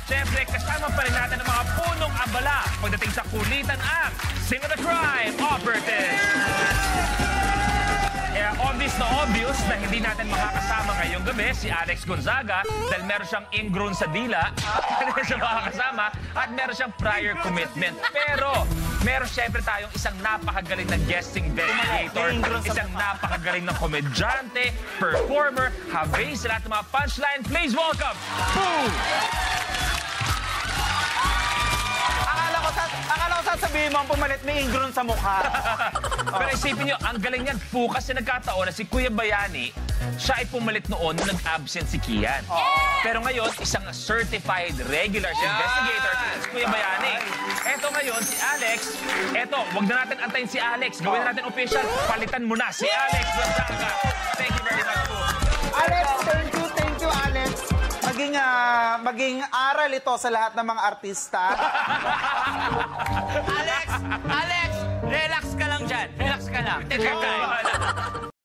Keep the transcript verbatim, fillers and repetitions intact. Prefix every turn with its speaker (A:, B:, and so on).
A: Siyempre, kasama pa rin natin ang mga punong abala pagdating sa kulitan ang Sing of the Crime Operatives. Kaya obvious na obvious na hindi natin makakasama ngayong gabi si Alex Gonzaga dahil meron siyang ingrown sa dila, hindi siya makakasama at meron siyang prior commitment. Pero meron siyempre tayong isang napakagaling na guesting investigator, isang napakagaling na komedyante, performer, habay sa lahat ng mga punchline. Please welcome, Pooh!
B: Akala ko, sa, akala ko sasabihin mo ang pumalit may ingrown sa mukha.
A: Oh. Pero isipin nyo, ang galing niyan, Pooh, kasi nagkataon na si Kuya Bayani, siya ay pumalit noon nung nag-absent si Kian. Oh. Pero ngayon, isang certified regular yeah. investigator si Kuya Bayani. Eto ngayon, si Alex. Eto, wag na natin antayin si Alex. Gawin na natin official. Palitan mo na si Alex Gonzaga. Thank you very much, Pooh.
B: Alex, thank you, thank you, Alex. Maging, uh, maging aral ito sa lahat ng mga artista.
C: Alex! Alex! Relax ka lang dyan. Relax ka lang. Take your time.